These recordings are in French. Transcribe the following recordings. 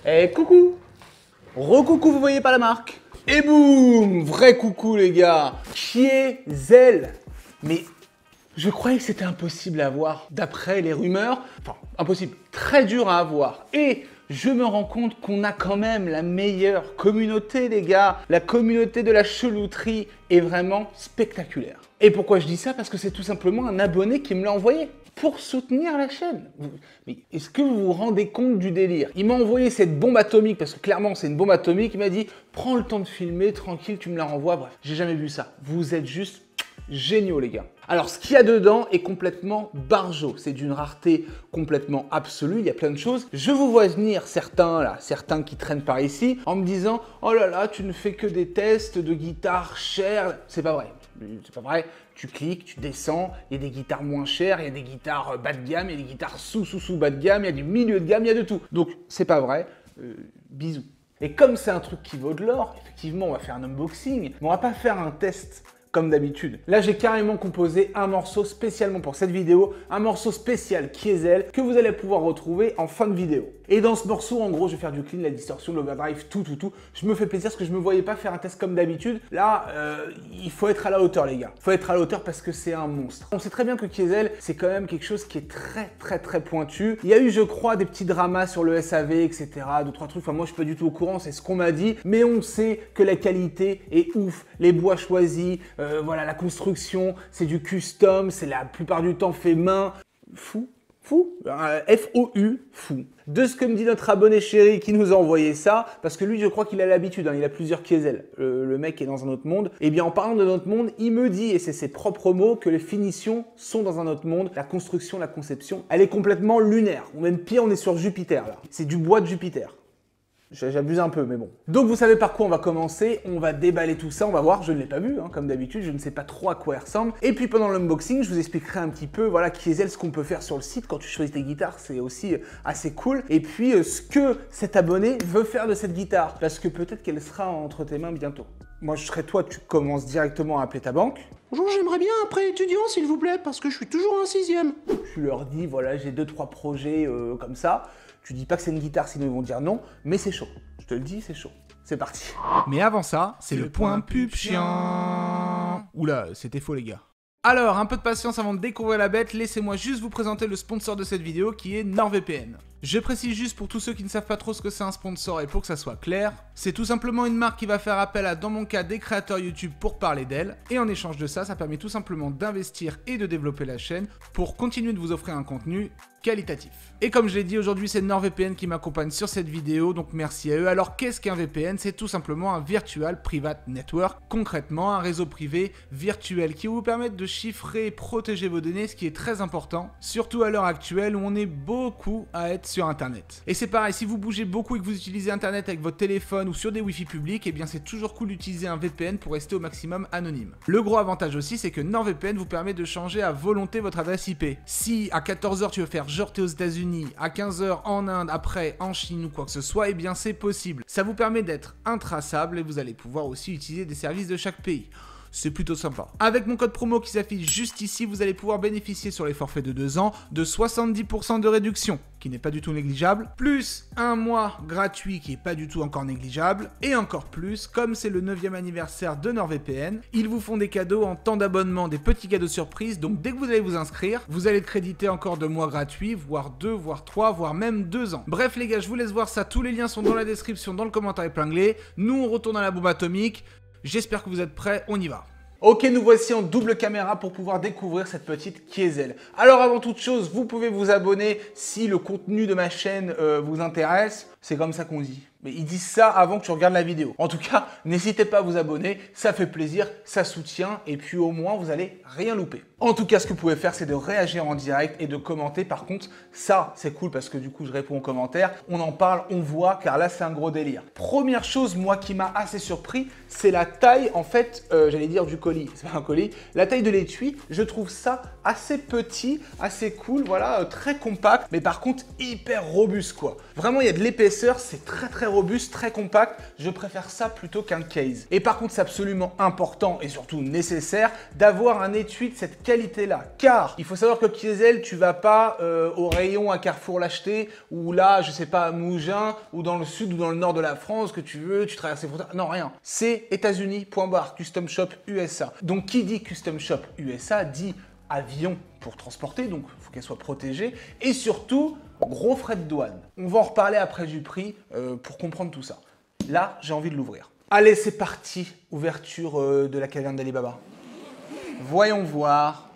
Eh coucou! Recoucou, vous voyez pas la marque? Et boum! Vrai coucou les gars! Kiezel! Mais je croyais que c'était impossible à avoir, d'après les rumeurs. Enfin, impossible, très dur à avoir. Et je me rends compte qu'on a quand même la meilleure communauté les gars. La communauté de la chelouterie est vraiment spectaculaire. Et pourquoi je dis ça? Parce que c'est tout simplement un abonné qui me l'a envoyé pour soutenir la chaîne. Mais est-ce que vous vous rendez compte du délire? Il m'a envoyé cette bombe atomique, parce que clairement c'est une bombe atomique. Il m'a dit, prends le temps de filmer, tranquille, tu me la renvoies. Bref, j'ai jamais vu ça. Vous êtes juste géniaux les gars. Alors ce qu'il y a dedans est complètement barjo, c'est d'une rareté complètement absolue, il y a plein de choses. Je vous vois venir certains qui traînent par ici en me disant « Oh là là, tu ne fais que des tests de guitares chères ». C'est pas vrai, c'est pas vrai. Tu cliques, tu descends, il y a des guitares moins chères, il y a des guitares bas de gamme, il y a des guitares sous bas de gamme, il y a du milieu de gamme, il y a de tout. Donc c'est pas vrai, bisous. Et comme c'est un truc qui vaut de l'or, effectivement on va faire un unboxing, mais on va pas faire un test comme d'habitude. Là, j'ai carrément composé un morceau spécialement pour cette vidéo, un morceau spécial Kiezel que vous allez pouvoir retrouver en fin de vidéo. Et dans ce morceau, en gros, je vais faire du clean, la distorsion, l'overdrive, tout. Je me fais plaisir parce que je me voyais pas faire un test comme d'habitude. Là, il faut être à la hauteur, les gars. Il faut être à la hauteur parce que c'est un monstre. On sait très bien que Kiezel, c'est quand même quelque chose qui est très pointu. Il y a eu, je crois, des petits dramas sur le SAV, etc. Deux, trois trucs. Enfin, moi, je suis pas du tout au courant, c'est ce qu'on m'a dit. Mais on sait que la qualité est ouf. Les bois choisis, voilà, la construction, c'est du custom, c'est la plupart du temps fait main. Fou. F-O-U, fou. De ce que me dit notre abonné chéri qui nous a envoyé ça, parce que lui, je crois qu'il a l'habitude, hein, il a plusieurs Kiezel. Le mec est dans un autre monde. Et bien, en parlant de notre monde, il me dit, et c'est ses propres mots, que les finitions sont dans un autre monde. La construction, la conception, elle est complètement lunaire. Ou même pire, on est sur Jupiter, là. C'est du bois de Jupiter. J'abuse un peu, mais bon. Donc vous savez par quoi on va commencer, on va déballer tout ça, on va voir, je ne l'ai pas vu, hein, comme d'habitude, je ne sais pas trop à quoi il ressemble. Et puis pendant l'unboxing, je vous expliquerai un petit peu, voilà, Kiezel, ce qu'on peut faire sur le site quand tu choisis tes guitares, c'est aussi assez cool. Et puis ce que cet abonné veut faire de cette guitare, parce que peut-être qu'elle sera entre tes mains bientôt. Moi je serais toi, tu commences directement à appeler ta banque. Bonjour, j'aimerais bien un prêt étudiant s'il vous plaît, parce que je suis toujours en 6e. Tu leur dis, voilà, j'ai 2-3 projets comme ça. Tu dis pas que c'est une guitare, sinon ils vont dire non, mais c'est chaud. Je te le dis, c'est chaud. C'est parti. Mais avant ça, c'est le point pub chiant. Oula, c'était faux les gars. Alors, un peu de patience avant de découvrir la bête, laissez-moi juste vous présenter le sponsor de cette vidéo qui est NordVPN. Je précise juste pour tous ceux qui ne savent pas trop ce que c'est un sponsor et pour que ça soit clair, c'est tout simplement une marque qui va faire appel à, dans mon cas, des créateurs YouTube pour parler d'elle, et en échange de ça, ça permet tout simplement d'investir et de développer la chaîne pour continuer de vous offrir un contenu qualitatif. Et comme je l'ai dit, aujourd'hui c'est NordVPN qui m'accompagne sur cette vidéo, donc merci à eux. Alors qu'est-ce qu'un VPN? C'est tout simplement un Virtual Private Network, concrètement un réseau privé virtuel qui va vous permettre de chiffrer et protéger vos données, ce qui est très important, surtout à l'heure actuelle où on est beaucoup à être sur Internet. Et c'est pareil, si vous bougez beaucoup et que vous utilisez Internet avec votre téléphone ou sur des Wi-Fi publics, eh bien c'est toujours cool d'utiliser un VPN pour rester au maximum anonyme. Le gros avantage aussi, c'est que NordVPN vous permet de changer à volonté votre adresse IP. Si à 14 h tu veux faire genre t'es aux États-Unis, à 15 h en Inde, après en Chine ou quoi que ce soit, eh bien c'est possible. Ça vous permet d'être intraçable et vous allez pouvoir aussi utiliser des services de chaque pays. C'est plutôt sympa. Avec mon code promo qui s'affiche juste ici, vous allez pouvoir bénéficier sur les forfaits de 2 ans de 70% de réduction, qui n'est pas du tout négligeable, plus un mois gratuit qui n'est pas du tout encore négligeable, et encore plus, comme c'est le 9e anniversaire de NordVPN, ils vous font des cadeaux en temps d'abonnement, des petits cadeaux surprises, donc dès que vous allez vous inscrire, vous allez être crédité encore de mois gratuits, voire 2, voire 3, voire même 2 ans. Bref les gars, je vous laisse voir ça, tous les liens sont dans la description, dans le commentaire épinglé. Nous on retourne à la bombe atomique. J'espère que vous êtes prêts, on y va. Ok, nous voici en double caméra pour pouvoir découvrir cette petite Kiezel. Alors avant toute chose, vous pouvez vous abonner si le contenu de ma chaîne vous intéresse. C'est comme ça qu'on dit. Mais ils disent ça avant que tu regardes la vidéo. En tout cas, n'hésitez pas à vous abonner, ça fait plaisir, ça soutient et puis au moins vous allez rien louper. En tout cas, ce que vous pouvez faire, c'est de réagir en direct et de commenter. Par contre, ça, c'est cool parce que du coup, je réponds aux commentaires, on en parle, on voit, car là, c'est un gros délire. Première chose, moi, qui m'a assez surpris, c'est la taille, en fait, j'allais dire du colis, c'est pas un colis, la taille de l'étui. Je trouve ça assez petit, assez cool, voilà, très compact, mais par contre, hyper robuste, quoi. Vraiment, il y a de l'épaisseur, c'est très très robuste, très compact. Je préfère ça plutôt qu'un case. Et par contre, c'est absolument important et surtout nécessaire d'avoir un étui de cette qualité-là. Car il faut savoir que Kiezel, tu vas pas au rayon à Carrefour l'acheter ou là, je sais pas, à Mougins ou dans le sud ou dans le nord de la France que tu veux, tu traverses les frontières. Non, rien. C'est États-Unis.bar, Custom Shop USA. Donc, qui dit Custom Shop USA dit avion pour transporter, donc il faut qu'elle soit protégée, et surtout, gros frais de douane. On va en reparler après du prix pour comprendre tout ça. Là, j'ai envie de l'ouvrir. Allez, c'est parti, ouverture de la caverne d'Ali Baba. Voyons voir.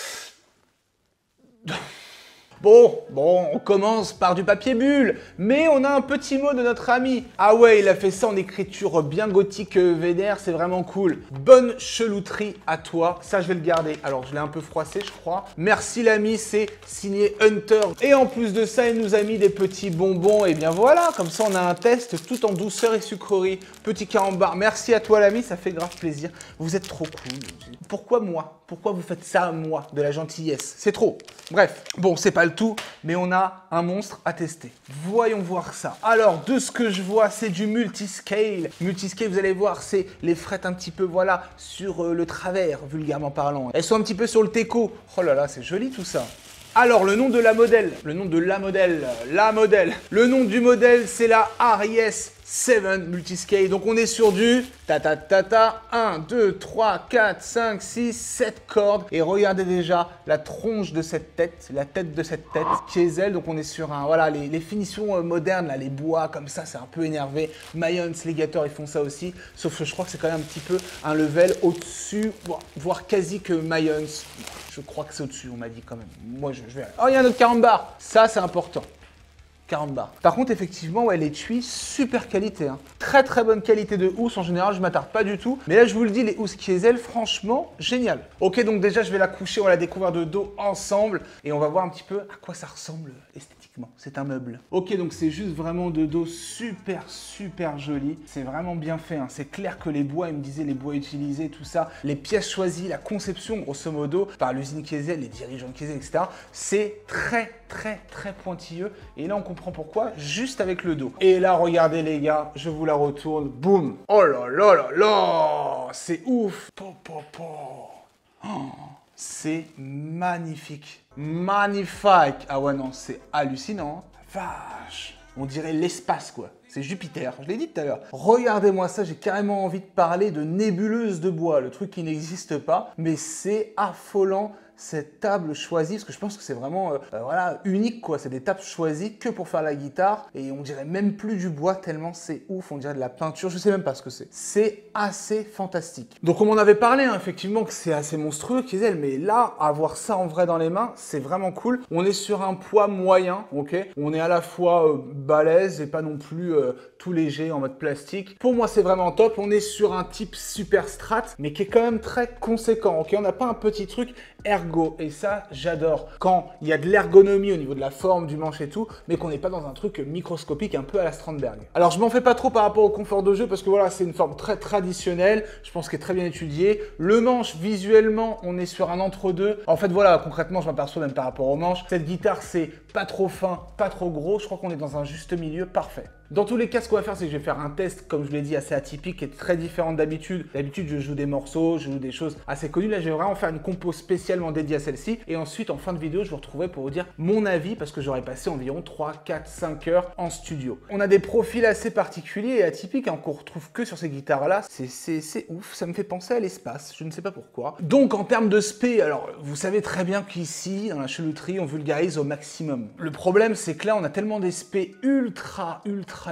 Bon, on commence par du papier bulle, mais on a un petit mot de notre ami. Ah ouais, il a fait ça en écriture bien gothique vénère, c'est vraiment cool. Bonne chelouterie à toi, ça je vais le garder. Alors je l'ai un peu froissé je crois. Merci l'ami, c'est signé Hunter. Et en plus de ça, il nous a mis des petits bonbons, et bien voilà, comme ça on a un test tout en douceur et sucrerie. Petit carambar, merci à toi l'ami, ça fait grave plaisir. Vous êtes trop cool. Pourquoi moi? Pourquoi vous faites ça à moi? De la gentillesse, c'est trop. Bref, bon c'est pas le tout, mais on a un monstre à tester. Voyons voir ça. Alors, de ce que je vois, c'est du multiscale. Multiscale, vous allez voir, c'est les frettes un petit peu, voilà, sur le travers, vulgairement parlant. Elles sont un petit peu sur le teco. Oh là là, c'est joli tout ça. Alors, le nom de la modèle, le nom du modèle, c'est la RIS 7 Multiscale. Donc, on est sur du 1, 2, 3, 4, 5, 6, 7 cordes. Et regardez déjà la tronche de cette tête, la tête de cette tête, Kiezel. Donc, on est sur un, voilà, les finitions modernes, là, les bois comme ça, c'est un peu énervé. Mayons, Legator, ils font ça aussi. Sauf que je crois que c'est quand même un petit peu un level au-dessus, voire quasi que Mayons. Je crois que c'est au-dessus, on m'a dit quand même. Moi, je vais... Oh, il y a un autre carambar. Ça, c'est important. Carambar. Par contre, effectivement, ouais, l'étui, super qualité. Hein. Très, très bonne qualité de housse. En général, je ne m'attarde pas du tout. Mais là, je vous le dis, les housses Kiezel, franchement, génial. Ok, donc déjà, je vais la coucher. On va la découvrir de dos ensemble. Et on va voir un petit peu à quoi ça ressemble esthétiquement. C'est un meuble. Ok, donc c'est juste vraiment de dos super, super joli. C'est vraiment bien fait. Hein. C'est clair que les bois, il me disait les bois utilisés, tout ça, les pièces choisies, la conception, grosso modo, par l'usine Kiezel, les dirigeants Kiezel, etc. C'est très, très, très pointilleux. Et là, on comprend pourquoi, juste avec le dos. Et là, regardez les gars, je vous la retourne. Boum. Oh là là là là. C'est ouf. Oh, c'est magnifique. Magnifique. Ah ouais, non, c'est hallucinant. Vache. On dirait l'espace, quoi. C'est Jupiter, je l'ai dit tout à l'heure. Regardez-moi ça, j'ai carrément envie de parler de nébuleuse de bois, le truc qui n'existe pas, mais c'est affolant cette table choisie, parce que je pense que c'est vraiment voilà, unique, quoi. C'est des tables choisies que pour faire la guitare, et on dirait même plus du bois tellement c'est ouf, on dirait de la peinture, je sais même pas ce que c'est. C'est assez fantastique. Donc on m'en avait parlé, hein, effectivement, que c'est assez monstrueux, Kiezel, mais là, avoir ça en vrai dans les mains, c'est vraiment cool. On est sur un poids moyen, ok. On est à la fois balèze et pas non plus tout léger en mode plastique. Pour moi, c'est vraiment top. On est sur un type super strat, mais qui est quand même très conséquent, ok. On n'a pas un petit truc ergo, et ça j'adore quand il y a de l'ergonomie au niveau de la forme du manche et tout, mais qu'on n'est pas dans un truc microscopique un peu à la Strandberg. Alors je m'en fais pas trop par rapport au confort de jeu parce que voilà, c'est une forme très traditionnelle, je pense qu'elle est très bien étudiée. Le manche, visuellement, on est sur un entre-deux. En fait voilà, concrètement je m'aperçois même par rapport au manche, cette guitare c'est pas trop fin, pas trop gros, je crois qu'on est dans un juste milieu parfait. Dans tous les cas, ce qu'on va faire, c'est que je vais faire un test, comme je l'ai dit, assez atypique et très différent d'habitude. D'habitude, je joue des morceaux, je joue des choses assez connues. Là, je vais vraiment faire une compo spécialement dédiée à celle-ci. Et ensuite, en fin de vidéo, je vous retrouverai pour vous dire mon avis, parce que j'aurais passé environ 3, 4, 5 heures en studio. On a des profils assez particuliers et atypiques, hein, qu'on retrouve que sur ces guitares-là. C'est ouf, ça me fait penser à l'espace, je ne sais pas pourquoi. Donc, en termes de spé, alors, vous savez très bien qu'ici, dans la chelouterie, on vulgarise au maximum. Le problème, c'est que là, on a tellement des spé ultra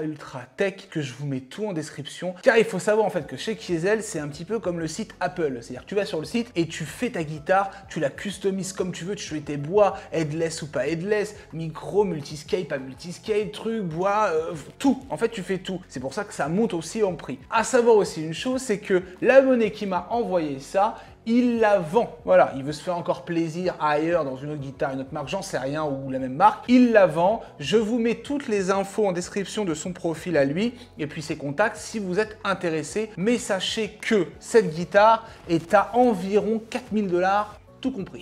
tech que je vous mets tout en description, car il faut savoir en fait que chez Kiezel c'est un petit peu comme le site Apple, c'est-à-dire que tu vas sur le site et tu fais ta guitare, tu la customises comme tu veux, tu choisis tes bois, headless ou pas headless, micro, multiscale, pas multiscale, truc, bois, tout, en fait tu fais tout, c'est pour ça que ça monte aussi en prix. À savoir aussi une chose, c'est que l'abonné qui m'a envoyé ça, il la vend. Voilà, il veut se faire encore plaisir ailleurs dans une autre guitare, une autre marque, j'en sais rien, ou la même marque. Il la vend. Je vous mets toutes les infos en description de son profil à lui et puis ses contacts si vous êtes intéressé. Mais sachez que cette guitare est à environ 4000 $, tout compris.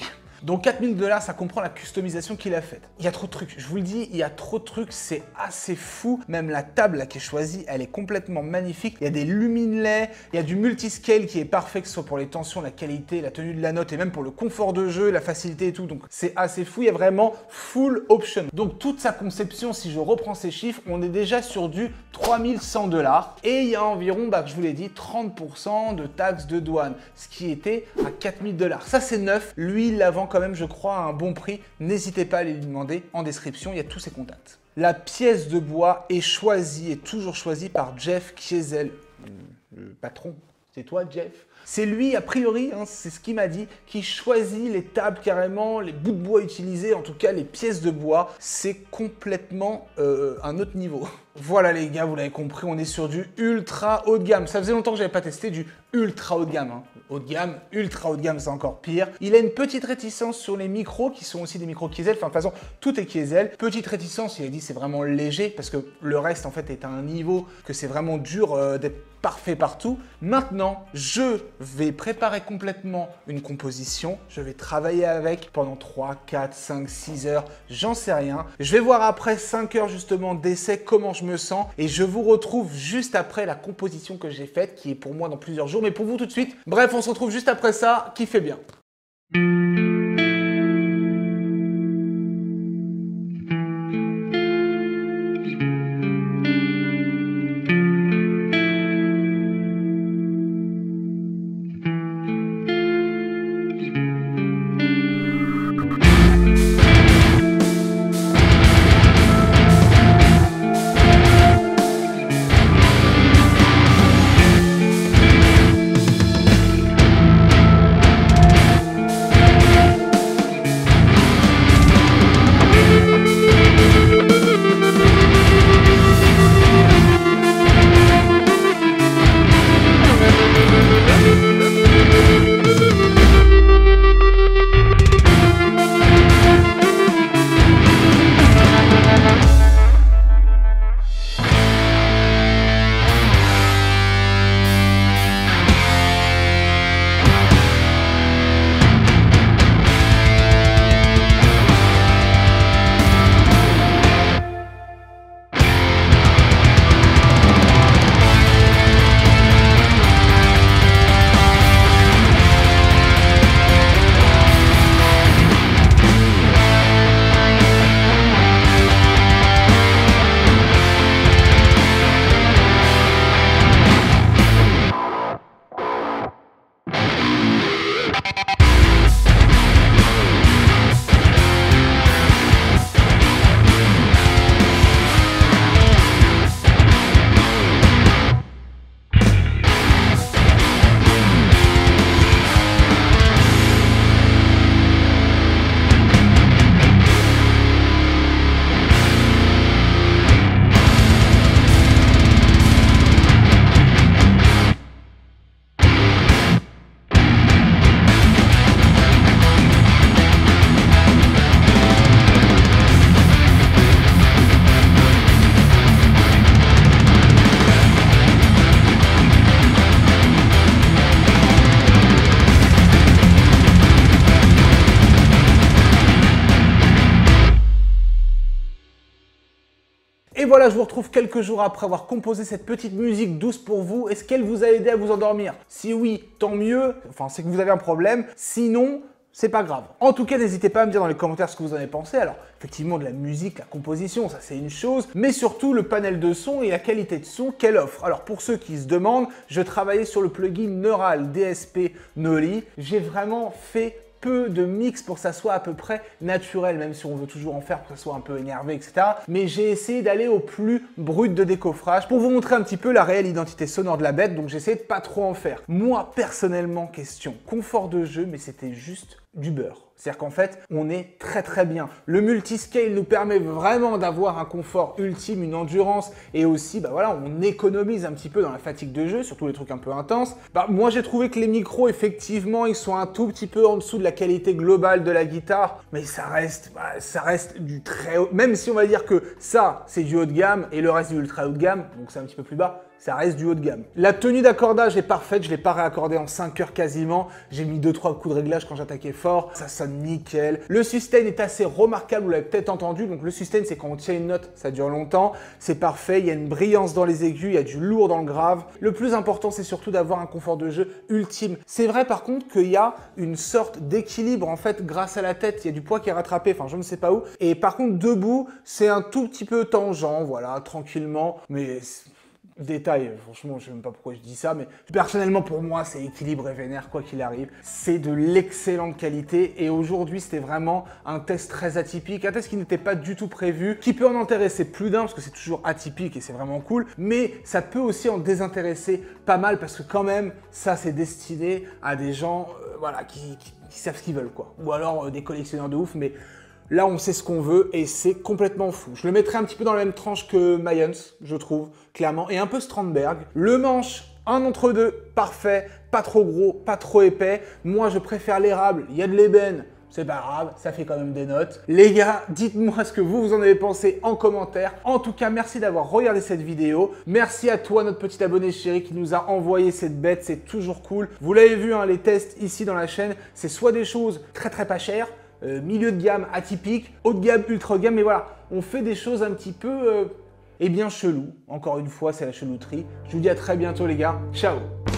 Donc 4000 $, ça comprend la customisation qu'il a faite. Il y a trop de trucs, je vous le dis, il y a trop de trucs, c'est assez fou. Même la table là qui est choisie, elle est complètement magnifique. Il y a des luminelets, il y a du multiscale qui est parfait, que ce soit pour les tensions, la qualité, la tenue de la note et même pour le confort de jeu, la facilité et tout. Donc c'est assez fou, il y a vraiment full option. Donc toute sa conception, si je reprends ces chiffres, on est déjà sur du 3100 $. Et il y a environ, je vous l'ai dit, 30% de taxes de douane, ce qui était à 4000 $. Ça c'est neuf, lui il la vend quand même je crois à un bon prix. N'hésitez pas à lui demander en description, il y a tous ses contacts. La pièce de bois est choisie et toujours choisie par Jeff Kiesel, le patron. C'est toi Jeff? C'est lui, a priori, hein, c'est ce qu'il m'a dit, qui choisit les tables carrément, les bouts de bois utilisés, en tout cas les pièces de bois. C'est complètement un autre niveau. Voilà les gars, vous l'avez compris, on est sur du ultra haut de gamme. Ça faisait longtemps que j'avais pas testé du ultra haut de gamme. Hein. Haut de gamme, ultra haut de gamme, c'est encore pire. Il a une petite réticence sur les micros, qui sont aussi des micros Kiesel. Enfin, de toute façon, tout est Kiesel. Petite réticence, il a dit c'est vraiment léger, parce que le reste, en fait, est à un niveau que c'est vraiment dur d'être parfait partout. Maintenant, je vais préparer complètement une composition. Je vais travailler avec pendant 3, 4, 5, 6 heures, j'en sais rien. Je vais voir après 5 heures justement d'essai comment je me sens et je vous retrouve juste après la composition que j'ai faite qui est pour moi dans plusieurs jours, mais pour vous tout de suite. Bref, on se retrouve juste après ça. Kiffez bien. Et voilà, je vous retrouve quelques jours après avoir composé cette petite musique douce pour vous. Est-ce qu'elle vous a aidé à vous endormir? Si oui, tant mieux, enfin c'est que vous avez un problème. Sinon, c'est pas grave. En tout cas, n'hésitez pas à me dire dans les commentaires ce que vous en avez pensé. Alors, effectivement, de la musique, la composition, ça c'est une chose, mais surtout le panel de son et la qualité de son qu'elle offre. Alors, pour ceux qui se demandent, je travaillais sur le plugin Neural DSP Noli. J'ai vraiment fait peu de mix pour que ça soit à peu près naturel, même si on veut toujours en faire pour que ça soit un peu énervé, etc. Mais j'ai essayé d'aller au plus brut de décoffrage pour vous montrer un petit peu la réelle identité sonore de la bête, donc j'ai essayé de pas trop en faire. Moi, personnellement, question confort de jeu, mais c'était juste du beurre. C'est-à-dire qu'en fait, on est très bien. Le multiscale nous permet vraiment d'avoir un confort ultime, une endurance et aussi, voilà, on économise un petit peu dans la fatigue de jeu, surtout les trucs un peu intenses. Moi, j'ai trouvé que les micros, effectivement, ils sont un tout petit peu en dessous de la qualité globale de la guitare, mais ça reste du très haut. Même si on va dire que ça, c'est du haut de gamme et le reste du ultra haut de gamme, donc c'est un petit peu plus bas. Ça reste du haut de gamme. La tenue d'accordage est parfaite, je ne l'ai pas réaccordé en 5 heures quasiment. J'ai mis 2-3 coups de réglage quand j'attaquais fort. Ça sonne nickel. Le sustain est assez remarquable, vous l'avez peut-être entendu. Donc le sustain, c'est quand on tient une note, ça dure longtemps. C'est parfait, il y a une brillance dans les aigus, il y a du lourd dans le grave. Le plus important, c'est surtout d'avoir un confort de jeu ultime. C'est vrai par contre qu'il y a une sorte d'équilibre en fait grâce à la tête. Il y a du poids qui est rattrapé, enfin je ne sais pas où. Et par contre debout, c'est un tout petit peu tangent, voilà, tranquillement. Mais détail, franchement, je sais même pas pourquoi je dis ça, mais personnellement pour moi, c'est équilibre et vénère, quoi qu'il arrive. C'est de l'excellente qualité et aujourd'hui, c'était vraiment un test très atypique, un test qui n'était pas du tout prévu, qui peut en intéresser plus d'un parce que c'est toujours atypique et c'est vraiment cool, mais ça peut aussi en désintéresser pas mal parce que quand même, ça c'est destiné à des gens voilà, qui savent ce qu'ils veulent, quoi. Ou alors des collectionneurs de ouf, mais là, on sait ce qu'on veut et c'est complètement fou. Je le mettrais un petit peu dans la même tranche que Mayence, je trouve, clairement, et un peu Strandberg. Le manche, un entre deux, parfait, pas trop gros, pas trop épais. Moi, je préfère l'érable, il y a de l'ébène, c'est pas grave, ça fait quand même des notes. Les gars, dites-moi ce que vous en avez pensé en commentaire. En tout cas, merci d'avoir regardé cette vidéo. Merci à toi, notre petit abonné chéri, qui nous a envoyé cette bête, c'est toujours cool. Vous l'avez vu, hein, les tests ici dans la chaîne, c'est soit des choses très pas chères, milieu de gamme atypique, haut de gamme, ultra gamme, mais voilà, on fait des choses un petit peu, eh bien chelou. Encore une fois, c'est la chelouterie. Je vous dis à très bientôt les gars, ciao!